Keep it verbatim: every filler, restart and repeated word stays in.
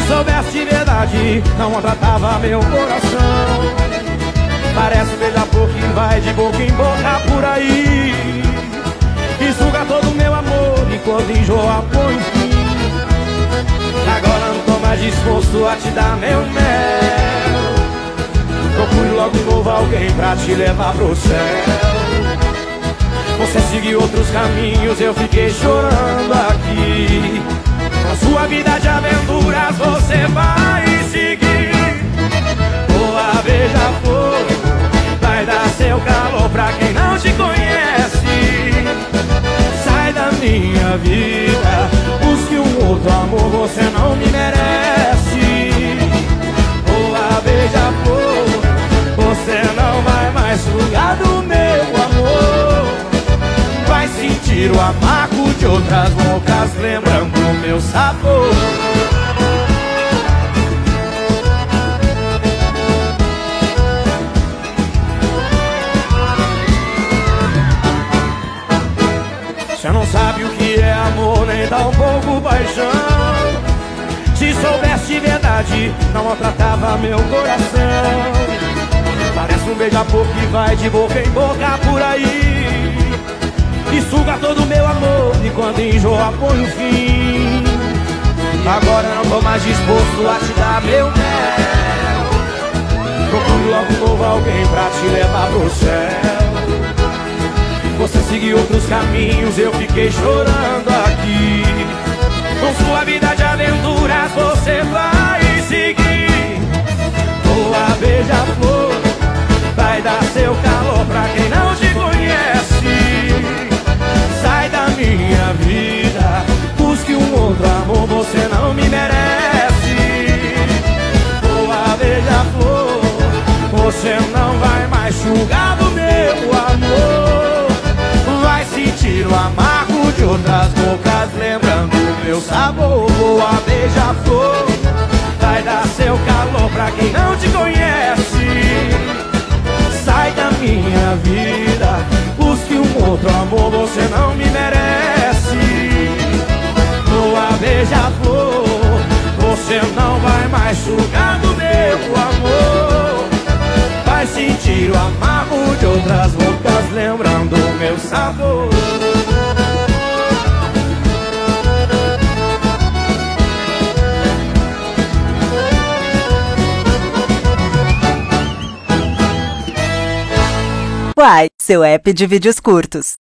soubesse de verdade, não maltratava meu coração. Parece um beija-flor que vai de boca em boca por aí e suga todo o meu amor enquanto enjoa põe fim. Agora não tô mais disposto a te dar meu mel. Procure logo de novo alguém pra te levar pro céu. Você seguiu outros caminhos, eu fiquei chorando aqui. Na sua vida de aventuras você vai seguir. Boa beija-flor, vai dar seu calor pra quem não te conhece. Sai da minha vida, busque um outro amor, você não me merece. Boa beija-flor, você não vai mais sugar do meu amor. Vai sentir o amargo de outras bocas, lembrando o meu sabor. Você não sabe o que é amor, nem dá um pouco paixão. Se soubesse de verdade, não maltratava meu coração. Parece um beija-flor que vai de boca em boca por aí e suga todo o meu amor e quando enjoa põe o fim. Agora não tô mais disposto a te dar meu mel. Procure logo novo alguém pra te levar pro céu. Você seguiu outros caminhos, eu fiquei chorando aqui. Com sua vida de aventuras você vai seguir. Boa beija-flor, vai dar seu calor pra quem não te conhece. Sai da minha vida, busque um outro amor, você não me merece. Boa beija-flor, você não vai mais sugar do meu amor. Vai sentir o amargo de outras bocas, lembrando o meu sabor. Boa beija-flor, vai dar seu calor pra quem não te conhece. Sai da minha vida, busque um outro amor, você não me merece. Boa beija-flor, você não vai mais sugar do meu amor. Vai sentir o amargo de outras bocas, lembrando o meu sabor. Uai, seu app de vídeos curtos.